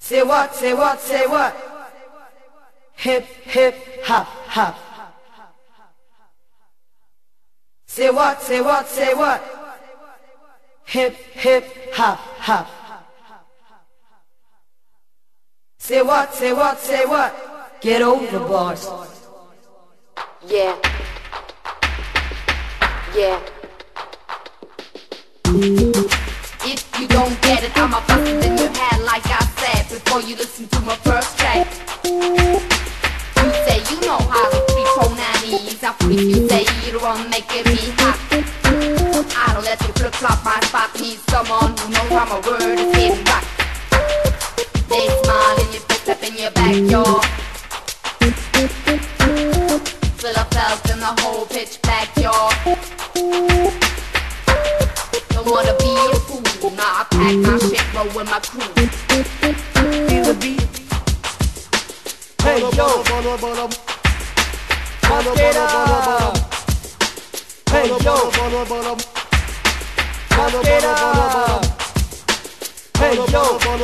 Say what, say what, say what? Hip, hip, hop, hop. Say what, say what, say what? Hip, hip, hop, hop. Say what, say what, say what? Get overboard. Yeah. Yeah. If you don't get it, I'ma bust it in your head like I said before you listen to my first track. You say you know how to free pronouns. I freak you say you the one making me hot. I don't let you flip flop my spot. Need someone who knows how my word is hitting rock. They smile in your face up in your backyard. Fill a felt in the whole pitch black yard. Don't wanna be a fool. Nah, I pack my shit, roll with my crew. Feel the beat. Hey yo, pump it up. Hey yo, pump it up. Hey yo,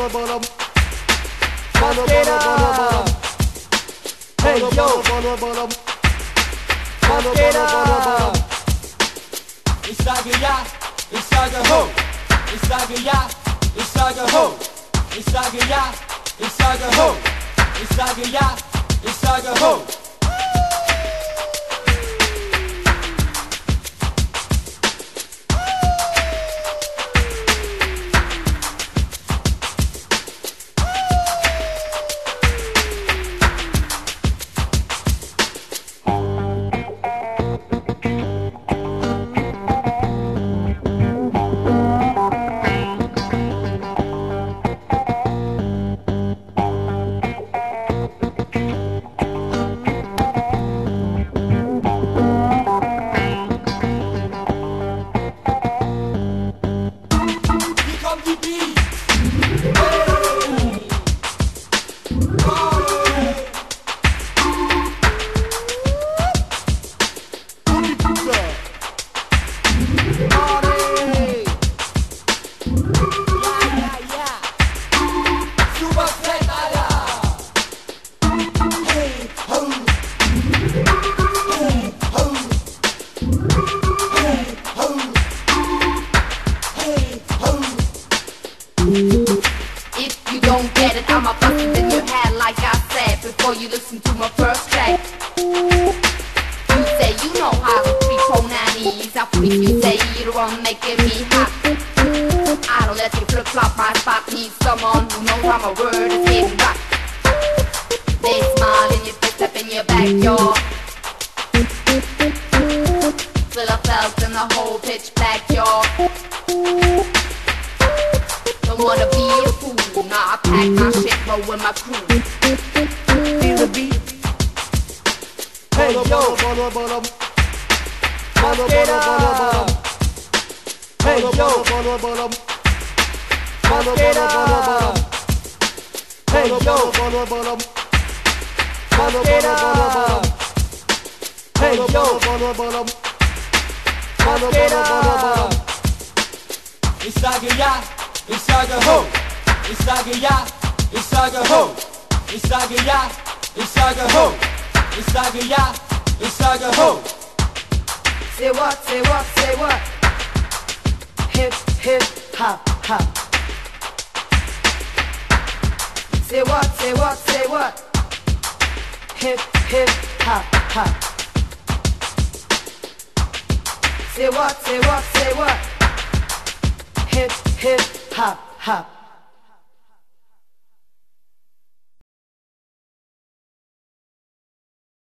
pump it up. Hey yo, pump it up. Ich sage ja, ich sage ho. Ich sage ja, ich sage ho. Ich sage ja, ich sage ho. Ich sage ja, ich sage ho. Ich sage ja, ich sage ho. Ich sage ja, ich sage ho. Ich sage ja, ich sage ho. Ich sage ja, ich sage ho. Say what, say what, say what? Hip, hip, hop, hop. Say what, say what, say what? Hip, hip, hop, hop. Say what, say what, say what? Hip, hip, hop, hop.